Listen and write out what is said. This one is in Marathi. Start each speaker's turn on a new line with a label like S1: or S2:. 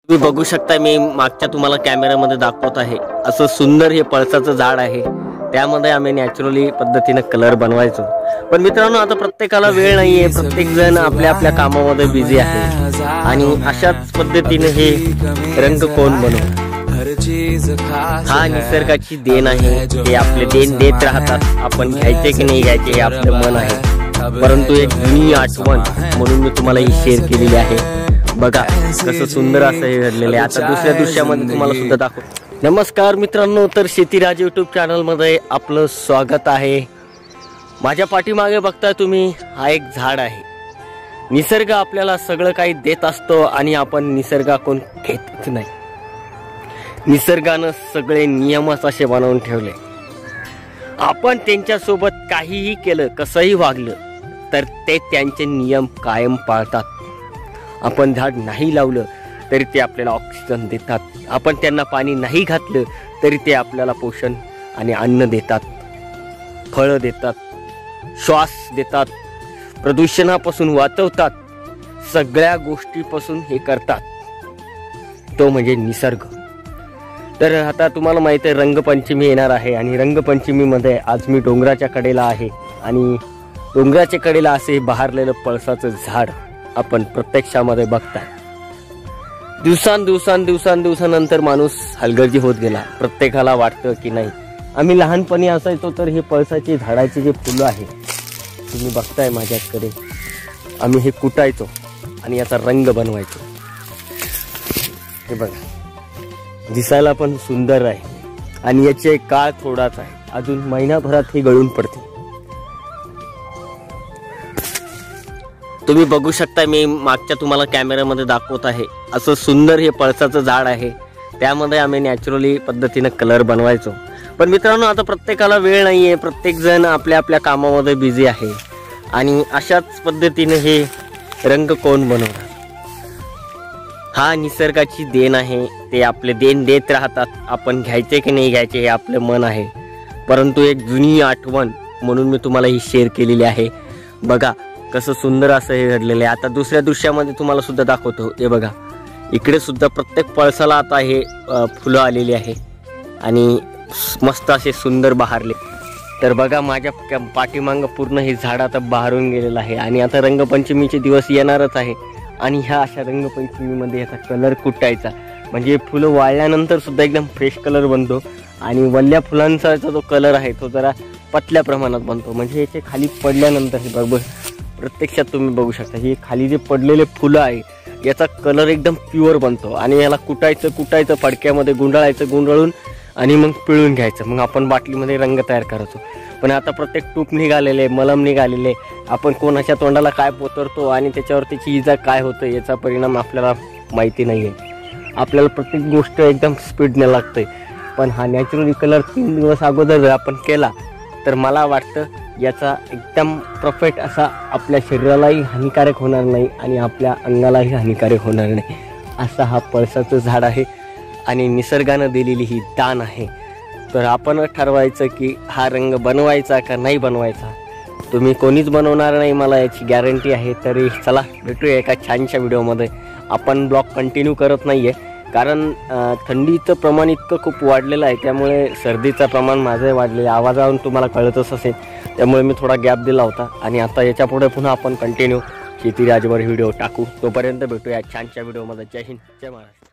S1: तुम्ही बघू शकता, मी मागच्या तुम्हाला कॅमेऱ्यामध्ये दाखवत आहे असं सुंदर हे पळसाचं झाड आहे। त्यामध्ये आम्ही नॅचरली पद्धतीने कलर बनवायचो। पण मित्रांनो, आता प्रत्येकाला वेळ नाहीये, प्रत्येक जण आपल्या आपल्या कामामध्ये बिझी आहे आणि अशाच पद्धतीने हे रंग कोण बनवतो? हा निसर्गाची देण आहे। हे आपले देण देत राहतात, आपण घ्यायचे की नाही घ्यायचे हे आपलं मन आहे। परंतु एक जुनी आठवण म्हणून मी तुम्हाला ही शेअर केलेली आहे। बघा कसं सुंदर असं हे घडलेलं आहे। आता दुसऱ्या दृश्यामध्ये तुम्हाला सुद्धा दाखवतो। नमस्कार मित्रांनो, तर शेतीराज यूट्यूब चॅनल मध्ये आपलं स्वागत आहे। माझ्या पाठीमागे बघताय तुम्ही, हा एक झाड आहे। निसर्ग आपल्याला सगळं काही देत असतो आणि आपण निसर्गाकडून घेतच नाही। निसर्गानं सगळे नियमच असे बनवून ठेवले, आपण त्यांच्यासोबत काहीही केलं, कसंही वागलं तर ते त्यांचे नियम कायम पाळतात। आपण झाड नाही लावलं तरी ते आपल्याला ऑक्सिजन देतात, आपण त्यांना पाणी नाही घातलं तरी ते आपल्याला पोषण आणि अन्न देतात, फळं देतात, श्वास देतात, प्रदूषणापासून वाचवतात, सगळ्या गोष्टीपासून हे करतात। तो म्हणजे निसर्ग। तर आता तुम्हाला माहिती आहे रंगपंचमी येणार आहे आणि रंगपंचमीमध्ये आज मी डोंगराच्या कडेला आहे आणि डोंगराच्या कडेला असे बहरलेलं पळसाचं झाड आपण प्रत्यक्षामध्ये बघताय। दिवसांनंतर माणूस हलगर्जी होत गेला। प्रत्येकाला वाटतं की नाही, आम्ही लहानपणी असायचो तर हे पळसाचे झाडाचे जे फुलं आहे तुम्ही बघताय माझ्याकडे, आम्ही हे कुटायचो आणि याचा रंग बनवायचो। हे बघा, दिसायला पण सुंदर आहे आणि याचे काळ थोडाच आहे, अजून महिनाभरात हे गळून पडते। तुम्ही बघू शकता, मी मागच्या तुम्हाला कॅमेऱ्यामध्ये दाखवत आहे असं सुंदर हे पळसाचं झाड आहे। त्यामध्ये आम्ही नॅचरली पद्धतीने कलर बनवायचो। पण मित्रांनो, आता प्रत्येकाला वेळ नाहीये, प्रत्येक जण आपल्या आपल्या कामामध्ये बिझी आहे आणि अशाच पद्धतीने हे रंग कोण बनवतात? हा निसर्गाची देण आहे। ते आपले देण देत राहतात, आपण घ्यायचे की नाही घ्यायचे हे आपलं मन आहे। परंतु एक जुनी आठवण म्हणून मी तुम्हाला ही शेअर केलेली आहे। बघा कसं सुंदर असं हे घडलेलं आहे। आता दुसऱ्या दृश्यामध्ये तुम्हाला सुद्धा दाखवतो। हे बघा, इकडे सुद्धा प्रत्येक पळसाला आता हे फुलं आलेली आहे आणि मस्त असे सुंदर बहरले। तर बघा, माझ्या पाठीमागं पूर्ण हे झाड आता बहरून गेलेलं आहे आणि आता रंगपंचमीचे दिवस येणारच आहे आणि ह्या अशा रंगपंचमीमध्ये याचा कलर कुटायचा, म्हणजे फुलं वाळल्यानंतर सुद्धा एकदम फ्रेश कलर बनतो आणि वल्ल्या फुलांचा जो कलर आहे तो जरा पतल्या प्रमाणात बनतो। म्हणजे याचे खाली पडल्यानंतर हे बघ, प्रत्यक्षात तुम्ही बघू शकता, हे खाली जे पडलेले फुलं आहे याचा कलर एकदम प्युअर बनतो आणि याला कुटायचं फडक्यामध्ये गुंडाळून आणि मग पिळून घ्यायचं, मग आपण बाटलीमध्ये रंग तयार करायचो। पण आता प्रत्येक टूप निघालेले, मलम निघालेले, आपण कोणाच्या तोंडाला काय पोतरतो आणि त्याच्यावर त्याची इजा काय होतं याचा परिणाम आपल्याला माहिती नाही आहे। आपल्याला प्रत्येक गोष्ट एकदम स्पीडने लागते। पण हा नॅचरली कलर 3 दिवस अगोदर जर आपण केला तर मला वाटतं याचा एकदम परफेक्ट असा आपल्या शरीरालाही हानिकारक होणार नाही आणि आपल्या अंगालाही हानिकारक होणार नाही, असा हा पळसाचं झाड आहे आणि निसर्गानं दिलेली ही दान आहे। तर आपण ठरवायचं की हा रंग बनवायचा का नाही बनवायचा। तुम्ही कोणीच बनवणार नाही, मला याची गॅरंटी आहे। तरी चला भेटूया एका छानशा व्हिडिओमध्ये। आपण ब्लॉग कंटिन्यू करत नाही आहे कारण थंडीचं प्रमाण इतकं खूप वाढलेलं आहे, त्यामुळे सर्दीचं प्रमाण माझं वाढलेलं आहे, आवाजावरून तुम्हाला कळतच असेल, त्यामुळे मी थोडा गॅप दिला होता आणि आता याच्या पुढे पुन्हा आपण कंटिन्यू शेतीराजवर व्हिडिओ टाकू। तोपर्यंत भेटूया छानशा व्हिडिओमध्ये। जय हिंद, जय महाराष्ट्र।